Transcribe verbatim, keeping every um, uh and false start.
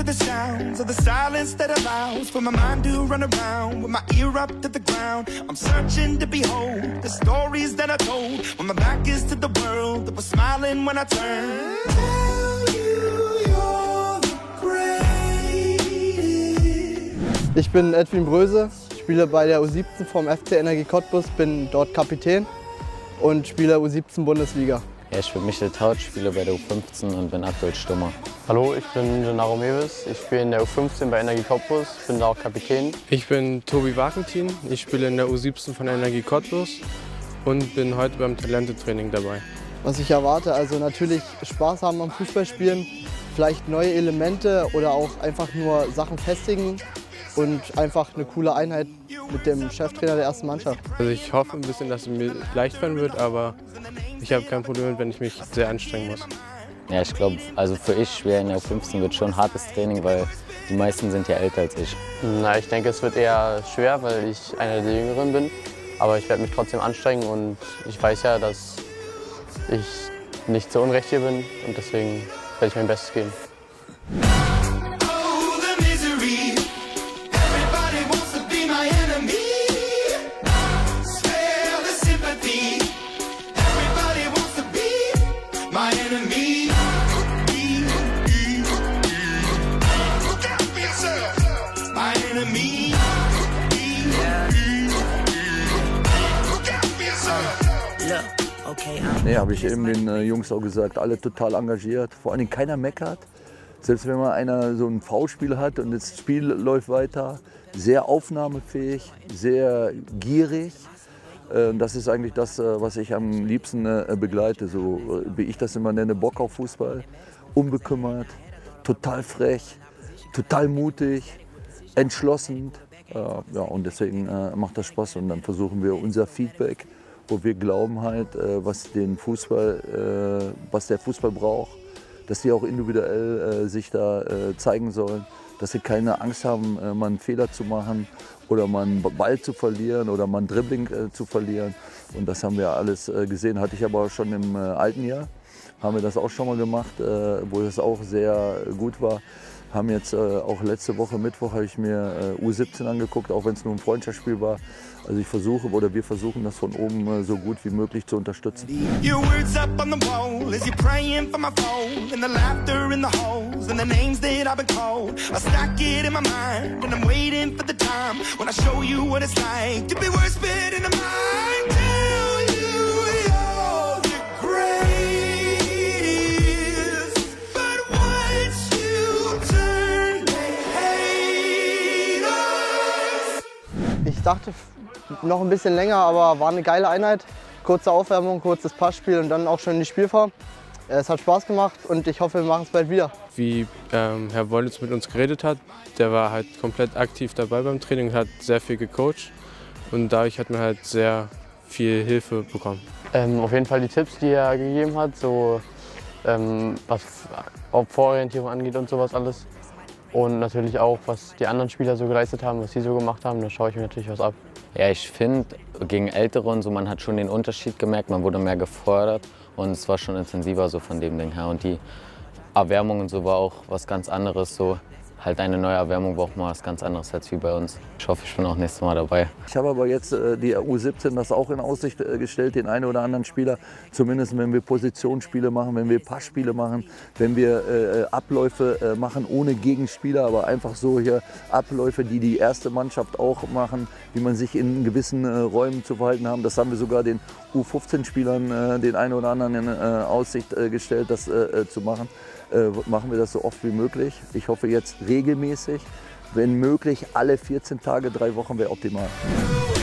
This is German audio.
the sounds of the silence that allows for my mind to run around with my ear up to the ground. I'm searching to behold the stories that I told when my back is to the world that was smiling when I turned. Tell you you're the greatest. Ich bin Edwin Bröse, spiele bei der U siebzehn vom F C Energie Cottbus, bin dort Kapitän und spiele U siebzehn Bundesliga. Ja, ich bin Michel Tautsch, spiele bei der U fünfzehn und bin aktuell Stürmer. Hallo, ich bin Gennaro Mewis, ich spiele in der U fünfzehn bei Energie Cottbus, bin da auch Kapitän. Ich bin Tobi Wakentin, ich spiele in der U siebzehn von Energie Cottbus und bin heute beim Talentetraining dabei. Was ich erwarte, also natürlich Spaß haben am Fußballspielen, vielleicht neue Elemente oder auch einfach nur Sachen festigen und einfach eine coole Einheit mit dem Cheftrainer der ersten Mannschaft. Also ich hoffe ein bisschen, dass es mir leicht fallen wird, aber ich habe kein Problem, wenn ich mich sehr anstrengen muss. Ja, ich glaube, also für ich schwer in der U fünfzehn wird schon ein hartes Training, weil die meisten sind ja älter als ich. Na, ich denke, es wird eher schwer, weil ich einer der Jüngeren bin. Aber ich werde mich trotzdem anstrengen und ich weiß ja, dass ich nicht zu Unrecht hier bin und deswegen werde ich mein Bestes geben. Nee, habe ich eben den äh, Jungs auch gesagt, alle total engagiert, vor allem keiner meckert. Selbst wenn mal einer so ein Foulspiel hat und das Spiel läuft weiter, sehr aufnahmefähig, sehr gierig. Äh, das ist eigentlich das, äh, was ich am liebsten äh, begleite, so äh, wie ich das immer nenne, Bock auf Fußball, unbekümmert, total frech, total mutig, entschlossen. Äh, ja, und deswegen äh, macht das Spaß und dann versuchen wir unser Feedback, wo wir glauben halt, was, den Fußball, was der Fußball braucht, dass die auch individuell sich da zeigen sollen, dass sie keine Angst haben, mal einen Fehler zu machen oder mal einen Ball zu verlieren oder mal ein Dribbling zu verlieren. Und das haben wir alles gesehen, hatte ich aber schon im alten Jahr, haben wir das auch schon mal gemacht, wo das auch sehr gut war. Haben jetzt äh, auch letzte Woche Mittwoch habe ich mir äh, U siebzehn angeguckt, auch wenn es nur ein Freundschaftsspiel war. Also ich versuche oder wir versuchen das von oben äh, so gut wie möglich zu unterstützen. Your words up on the wall as you're praying for my phone and the laughter in the halls and the names that I've been called. I stack it in my mind and I'm waiting for the time when I show you what it's like to be worse fit in the mind. Tell you you're the greatest. Ich dachte noch ein bisschen länger, aber war eine geile Einheit. Kurze Aufwärmung, kurzes Passspiel und dann auch schon in die Spielform. Es hat Spaß gemacht und ich hoffe, wir machen es bald wieder. Wie ähm, Herr Wollitz mit uns geredet hat, der war halt komplett aktiv dabei beim Training, hat sehr viel gecoacht und dadurch hat man halt sehr viel Hilfe bekommen. Ähm, auf jeden Fall die Tipps, die er gegeben hat, so ähm, was auch Vororientierung angeht und sowas alles. Und natürlich auch, was die anderen Spieler so geleistet haben, was sie so gemacht haben, da schaue ich mir natürlich was ab. Ja, ich finde, gegen Ältere und so, man hat schon den Unterschied gemerkt, man wurde mehr gefordert und es war schon intensiver so von dem Ding her. Und die Erwärmung und so war auch was ganz anderes, so halt eine neue Erwärmung braucht man was ganz anderes als wie bei uns. Ich hoffe, ich bin auch nächstes Mal dabei. Ich habe aber jetzt äh, die U siebzehn das auch in Aussicht äh, gestellt, den einen oder anderen Spieler, zumindest wenn wir Positionsspiele machen, wenn wir Passspiele machen, wenn wir äh, Abläufe äh, machen ohne Gegenspieler, aber einfach so hier Abläufe, die die erste Mannschaft auch machen, wie man sich in gewissen äh, Räumen zu verhalten haben. Das haben wir sogar den U fünfzehn Spielern äh, den einen oder anderen in äh, Aussicht äh, gestellt, das äh, zu machen. Äh, machen wir das so oft wie möglich. Ich hoffe jetzt regelmäßig, wenn möglich alle vierzehn Tage, drei Wochen wäre optimal.